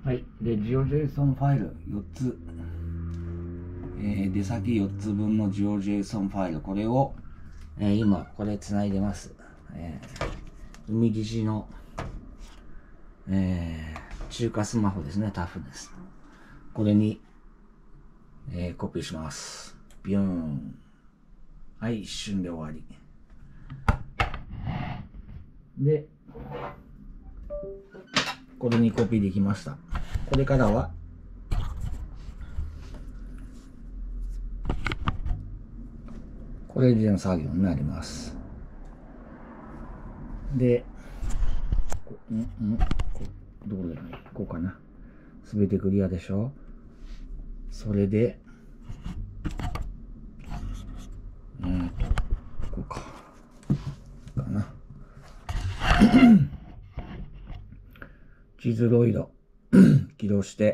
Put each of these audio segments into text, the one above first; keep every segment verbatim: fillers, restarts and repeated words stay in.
はい。で、ジオジェイソンファイルよっつ、えー、出先よっつぶんのジオジェイソンファイル、これを、えー、今、これ繋いでます。えー、海岸の、えー、中華スマホですね、タフです。これに、えー、コピーします。ビューン。はい、一瞬で終わり。で、これにコピーできました。これからは、これでの作業になります。で、んんどこだろう、こうかな。すべてクリアでしょ。それで、うんと、こうか。かな。地図ロイド起動して、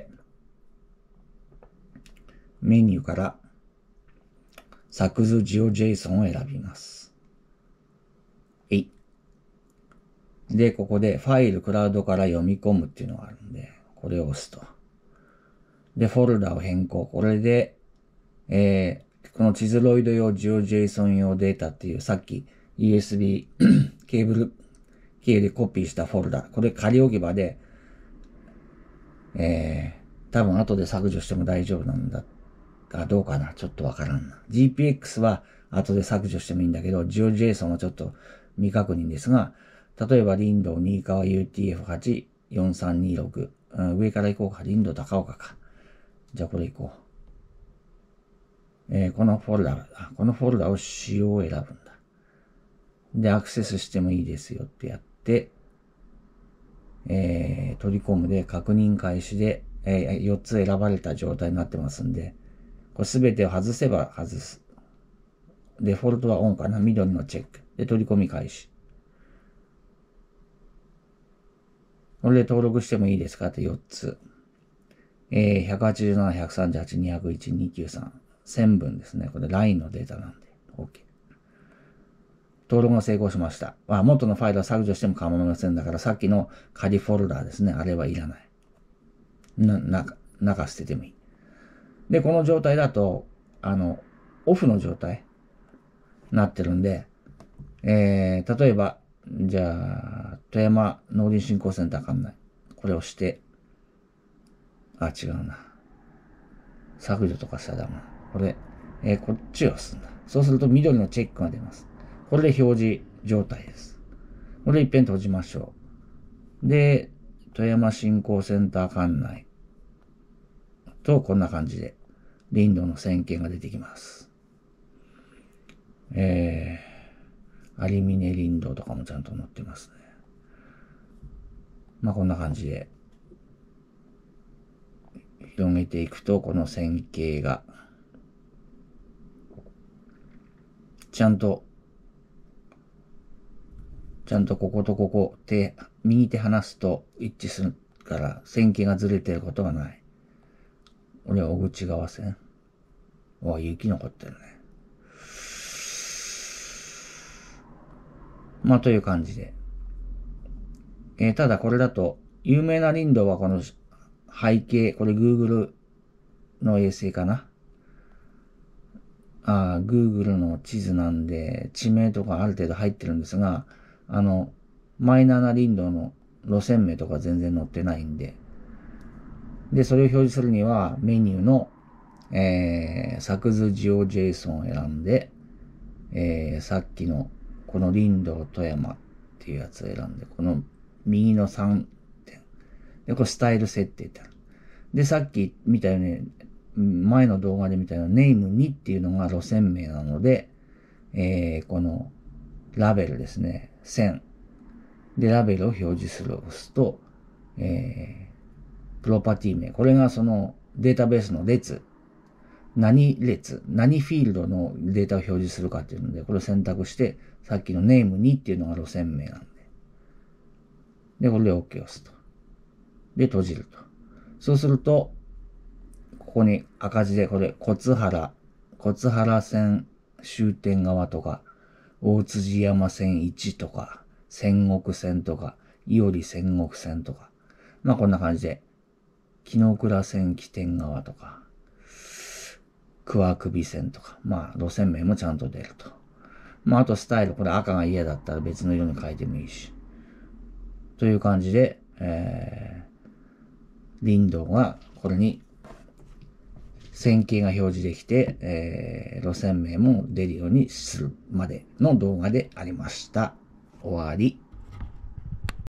メニューからサクズジオジェイソンを選びます。えい。で、ここでファイルクラウドから読み込むっていうのがあるんで、これを押すと。で、フォルダを変更。これで、えー、この地図ロイド用ジオジェイソン用データっていうさっき ユーエスビー ケーブル系でコピーしたフォルダ。これ仮置き場で、えー、多分後で削除しても大丈夫なんだがどうかな。ちょっとわからんな。ジーピーエックス は後で削除してもいいんだけど、ジオジェイソンはちょっと未確認ですが、例えばリンド新川 ユーティーエフはちよんさんにろく、うん、上から行こうか。リンド高岡か。じゃあこれ行こう。えー、このフォルダ、このフォルダを仕様を選ぶんだ。で、アクセスしてもいいですよってやって、えー、取り込むで確認開始で、えー、よっつ選ばれた状態になってますんで、これすべてを外せば外す。デフォルトはオンかな。緑のチェック。で、取り込み開始。これで登録してもいいですかってよっつ。えー、ひゃくはちじゅうなな、ひゃくさんじゅうはち、にひゃくいち、にひゃくきゅうじゅうさん。せんぶんですね。これ ライン のデータなんで。OK。登録が成功しました。あ、元のファイルは削除しても構いませんだから、さっきの仮フォルダですね。あれはいらない。な、中、中捨ててもいい。で、この状態だと、あの、オフの状態になってるんで、えー、例えば、じゃあ、富山農林振興センターかんない。これをして、あ、違うな。削除とかしたらダメ。これ、えー、こっちを押すんだ。そうすると緑のチェックが出ます。これで表示状態です。これ一遍閉じましょう。で、富山振興センター管内とこんな感じで、リンドの線形が出てきます。えー、有峰林道とかもちゃんと載ってますね。まあこんな感じで、広げていくと、この線形が、ちゃんと、ちゃんとこことここ、手、右手離すと一致するから、線形がずれてることがない。これは小口川線。わ、雪残ってるね。まあという感じで。えー、ただこれだと、有名な林道はこの背景、これ Google の衛星かな。ああ、Google の地図なんで、地名とかある程度入ってるんですが、あの、マイナーな林道の路線名とか全然載ってないんで、で、それを表示するには、メニューの、えー、サクズジオジェイソンを選んで、えー、さっきの、この林道富山っていうやつを選んで、この右のさんてん。で、これスタイル設定ってある。で、さっき見たように、前の動画で見たようなネームにっていうのが路線名なので、えー、このラベルですね。線。で、ラベルを表示するを押すと、えー、プロパティ名。これがそのデータベースの列。何列、何フィールドのデータを表示するかっていうので、これを選択して、さっきのネームにっていうのが路線名なんで。で、これで OK を押すと。で、閉じると。そうすると、ここに赤字で、これ、小津原、小津原線終点側とか、大辻山線いちとか、仙石線とか、伊織仙石線とか、まあこんな感じで木の倉線起点側とか、桑首線とか、まあ路線名もちゃんと出ると。まああとスタイル、これ赤が嫌だったら別の色に変えてもいいし。という感じで、えー、林道がこれに線形が表示できて、えー、路線名も出るようにするまでの動画でありました。終わり。